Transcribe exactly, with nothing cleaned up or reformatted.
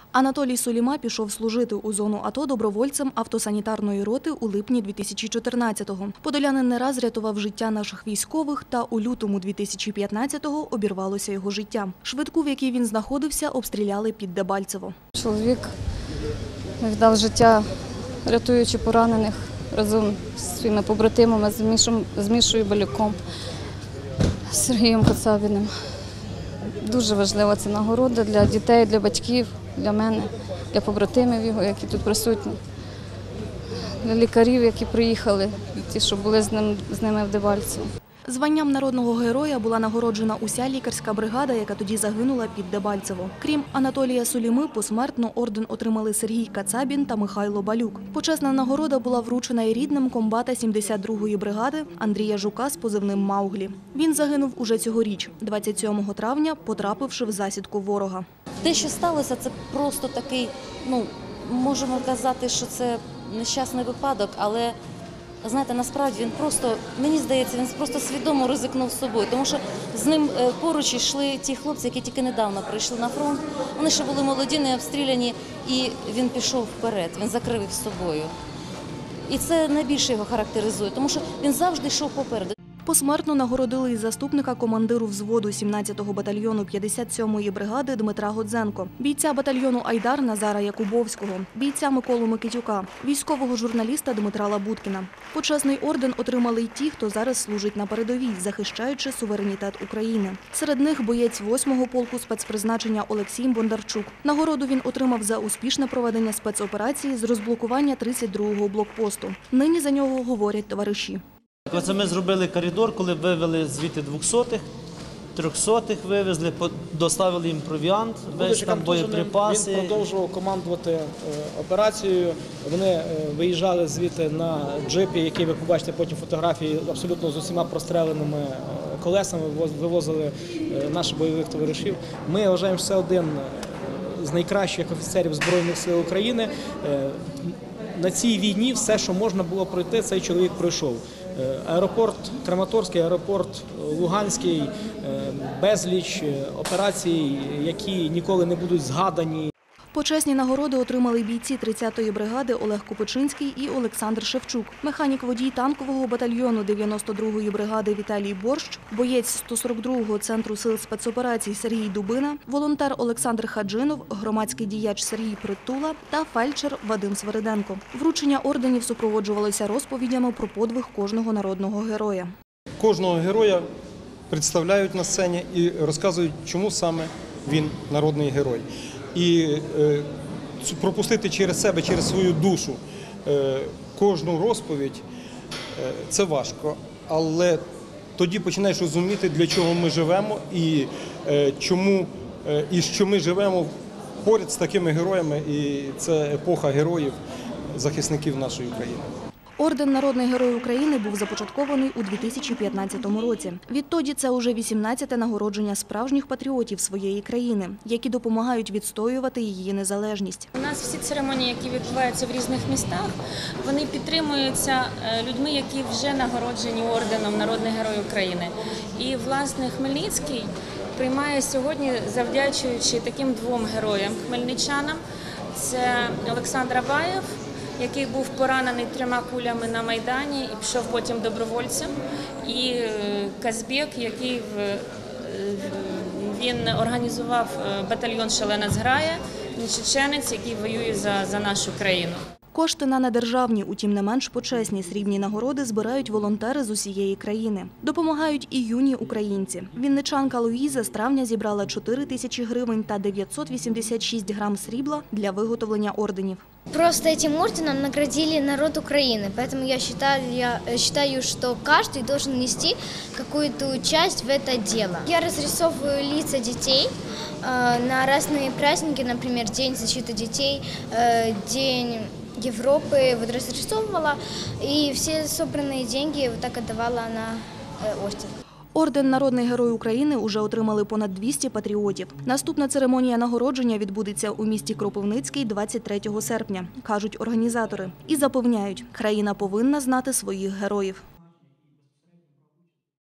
Анатолій Суліма пішов служити у зону АТО добровольцем автосанітарної роти у липні дві тисячі чотирнадцятого. Подолянин не раз рятував життя наших військових, та у лютому дві тисячі п'ятнадцятого обірвалося його життя. Швидку, в якій він знаходився, обстріляли під Дебальцево. Чоловік віддав життя, рятуючи поранених разом зі своїми побратимами, з Мішою Балюком, з Сергієм Кацабіним. Дуже важлива ця нагорода для дітей, для батьків, для мене, для побратимів його, які тут присутні, для лікарів, які приїхали, ті, що були з ним, з ними в Дебальцево. Званням народного героя була нагороджена уся лікарська бригада, яка тоді загинула під Дебальцево. Крім Анатолія Суліми, посмертно орден отримали Сергій Кацабін та Михайло Балюк. Почесна нагорода була вручена і рідним комбата сімдесят другої бригади Андрія Жука з позивним «Мауглі». Він загинув уже цьогоріч, двадцять сьомого травня, потрапивши в засідку ворога. Те, що сталося, це просто такий, ну, можемо казати, що це нещасний випадок, але знаєте, насправді він просто, мені здається, він просто свідомо ризикнув з собою, тому що з ним поруч йшли ті хлопці, які тільки недавно прийшли на фронт. Вони ще були молоді, не обстріляні, і він пішов вперед, він закрив їх з собою. І це найбільше його характеризує, тому що він завжди йшов попереду. Посмертно нагородили із заступника командиру взводу сімнадцятого батальйону п'ятдесят сьомої бригади Дмитра Годзенко, бійця батальйону «Айдар» Назара Якубовського, бійця Миколу Микитюка, військового журналіста Дмитра Лабуткіна. Почесний орден отримали й ті, хто зараз служить на передовій, захищаючи суверенітет України. Серед них боєць восьмого полку спецпризначення Олексій Бондарчук. Нагороду він отримав за успішне проведення спецоперації з розблокування тридцять другого блокпосту. Нині за нього говорять товариші. Оце ми зробили коридор, коли вивели звідти двохсотих, трьохсотих вивезли, доставили їм провіант, весь там боєприпаси. Він продовжував командувати операцією. Вони виїжджали звідти на джипі, який ви побачите потім фотографії, абсолютно з усіма простреленими колесами, вивозили наших бойових товаришів. Ми вважаємо, що це один з найкращих офіцерів Збройних сил України. На цій війні все, що можна було пройти, цей чоловік пройшов. Аеропорт Краматорський, аеропорт Луганський, безліч операцій, які ніколи не будуть згадані. Почесні нагороди отримали бійці тридцятої бригади Олег Копичинський і Олександр Шевчук, механік-водій танкового батальйону дев'яносто другої бригади Віталій Борщ, боєць сто сорок другого центру сил спецоперацій Сергій Дубина, волонтер Олександр Хаджинов, громадський діяч Сергій Притула та фельдшер Вадим Свириденко. Вручення орденів супроводжувалося розповідями про подвиг кожного народного героя. Кожного героя представляють на сцені і розказують, чому саме він народний герой. І е, пропустити через себе, через свою душу е, кожну розповідь е, – це важко. Але тоді починаєш розуміти, для чого ми живемо і е, чому е, і що ми живемо поряд з такими героями. І це епоха героїв, захисників нашої України. Орден «Народний герой України» був започаткований у дві тисячі п'ятнадцятому році. Відтоді це уже вісімнадцяте нагородження справжніх патріотів своєї країни, які допомагають відстоювати її незалежність. У нас всі церемонії, які відбуваються в різних містах, вони підтримуються людьми, які вже нагороджені орденом «Народний герой України». І, власне, Хмельницький приймає сьогодні, завдячуючи таким двом героям хмельничанам. Це Олександр Абаєв, який був поранений трьома кулями на Майдані і пішов потім добровольцем, і Казбек, який він організував батальйон «Шалена зграя», він чеченець, який воює за, за нашу країну. Кошти на недержавні, утім не менш почесні срібні нагороди збирають волонтери з усієї країни. Допомагають і юні українці. Вінничанка Луїза з травня зібрала чотири тисячі гривень та дев'ятсот вісімдесят шість грам срібла для виготовлення орденів. Просто этим орденом наградили народ Украины, поэтому я считаю, я считаю, что каждый должен нести какую-то часть в это дело. Я разрисовываю лица детей э, на разные праздники, например, День защиты детей, э, День Европы, вот разрисовывала, и все собранные деньги вот так отдавала на э, орден. Орден «Народний герой України» уже отримали понад двісті патріотів. Наступна церемонія нагородження відбудеться у місті Кропивницький двадцять третього серпня, кажуть організатори. І запевняють, країна повинна знати своїх героїв.